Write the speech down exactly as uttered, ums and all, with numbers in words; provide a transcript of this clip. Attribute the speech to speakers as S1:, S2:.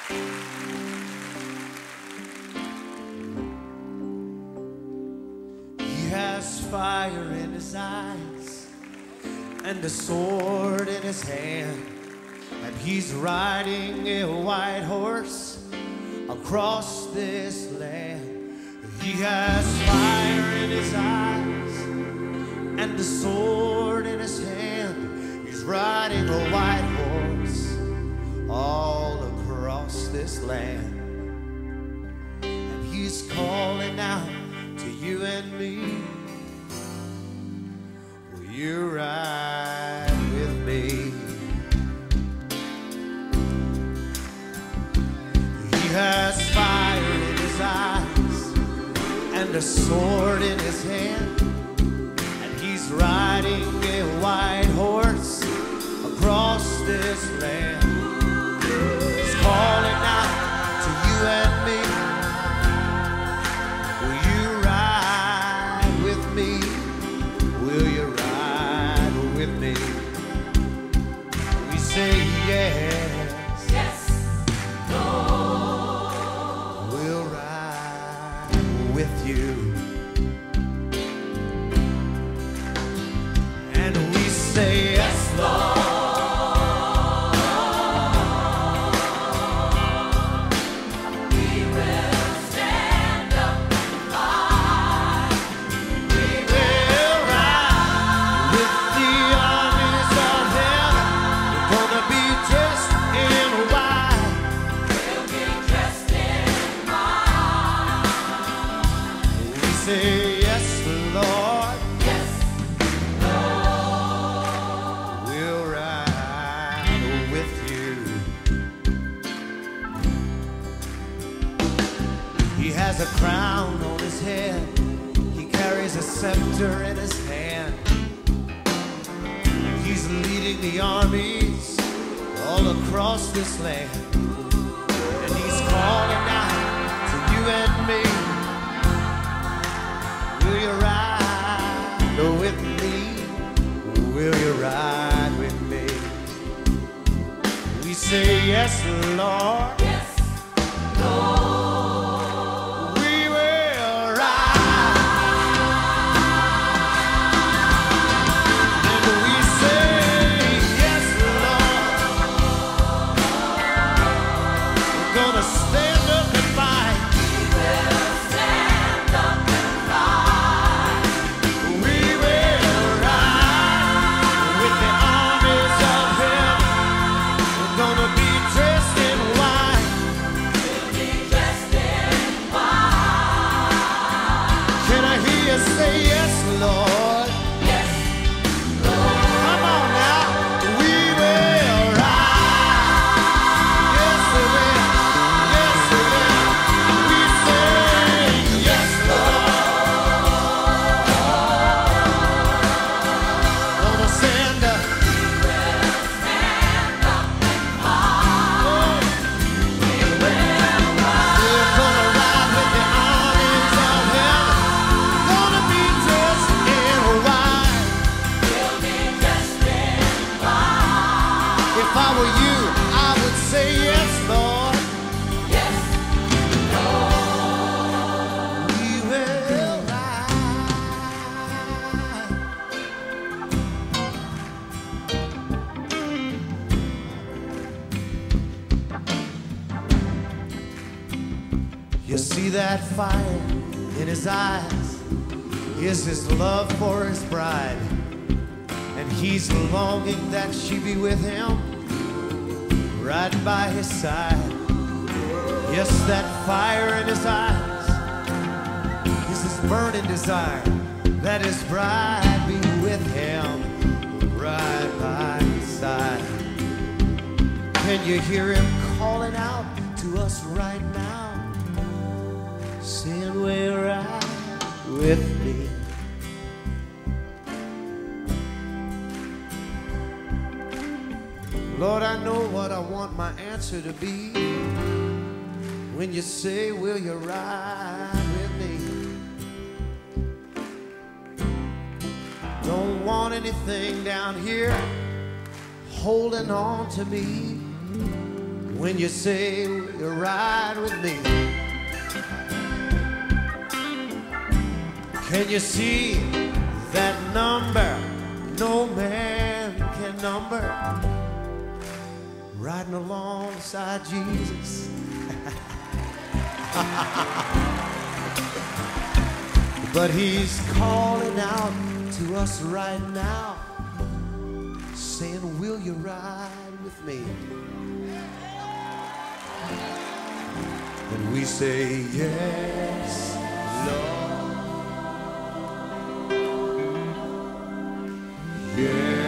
S1: He has fire in his eyes and a sword in his hand, and he's riding a white horse across this land. He has fire in his eyes and a sword in his hand. He's riding a white horse all across this land, and he's calling out to you and me, will you ride with me? He has fire in his eyes and a sword in his hand, and he's riding a white horse across this land. He's calling out to you and me, will you ride with me? Will you ride with me? We say yes, yes, Lord. We'll ride with you. And we say yes, Lord. Say yes, Lord. Yes, Lord. We'll ride with you. He has a crown on his head. He carries a scepter in his hand. He's leading the armies all across this land, and he's calling out to you and me, will you ride with me? Will you ride with me? We say yes, Lord. Yes, Lord. We will ride. And we say yes, Lord. We're gonna stand up and fight. Say yes, Lord. Yes, Lord. Come on now. We will ride. Yes, we will. Yes, we will. We say yes, Lord. Gonna stand up. We will stand up and fight. We will ride. We're gonna ride with the armies of heaven. If I were you, I would say yes, Lord. Yes, Lord. We will ride. You see that fire in his eyes is his love for his bride, and he's longing that she be with him, right by his side. Yes, that fire in his eyes is his burning desire that his bride be with him, right by his side. Can you hear him calling out to us right now, saying, will ride with me? Lord, I know what I want my answer to be when you say, will you ride with me? Don't want anything down here holding on to me. when you say you'll ride with me. Can you see that number no man can number? Riding alongside Jesus. But he's calling out to us right now, saying, will you ride with me? And we say, yes, Lord. Yeah.